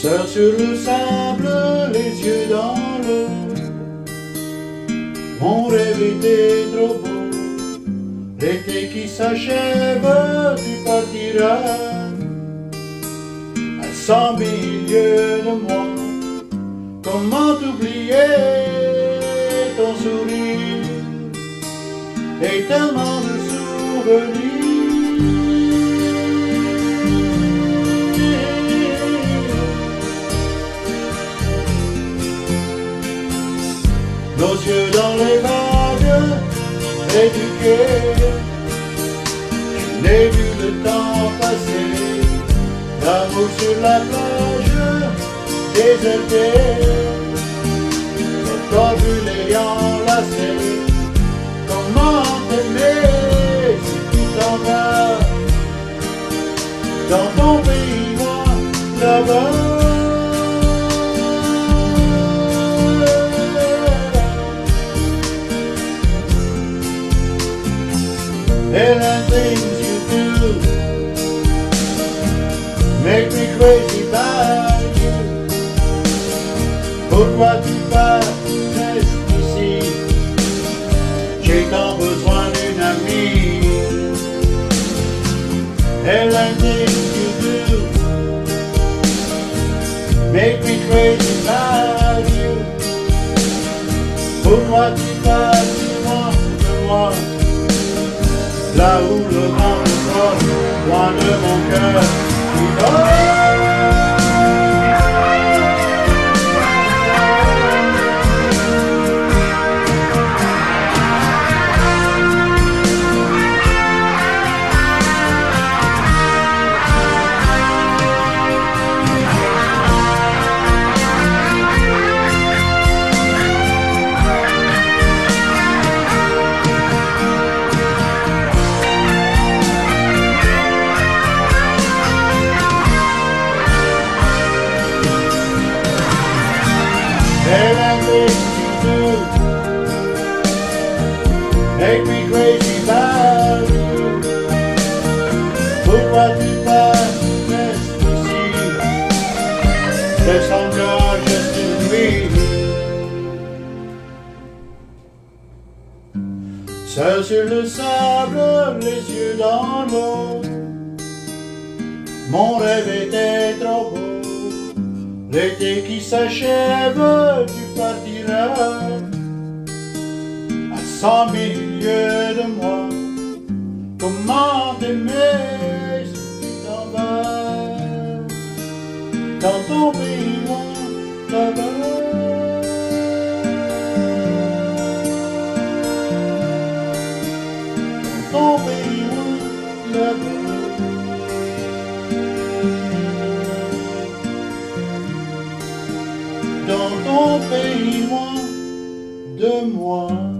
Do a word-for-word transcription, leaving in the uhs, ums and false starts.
Seul sur le sable, les yeux dans l'eau, mon rêve était trop beau. L'été qui s'achève, tu partiras à cent mille lieues de moi. Comment oublier ton sourire et tellement de souvenirs. Nos yeux dans les vagues et du quai, je n'ai vu le temps passer, l'amour sur la plage désertée, encore vu les enlacés. Comment t'aimer si tu t'en vas dans ton pays, moi là-bas. And the things you do make me crazy about you. Pourquoi tu pars, reste ici, j'ai tant besoin d'une amie. And the things you do make me crazy about you. Pourquoi tu pars si loin de moi, là où le vent me porte, loin de mon cœur qui dort. And the things you do make me crazy about you. Pourquoi tu pars, reste ici, reste encore juste une nuit. Seul sur le sable, les yeux dans l'eau, mon rêve était trop beau. L'été qui s'achève, tu partiras à cent mille lieues de moi. Comment t'aimer si tu t'en vas dans ton pays, moi, là-bas. Dans ton pays, moi, là-bas. Dans ton pays, loin de moi.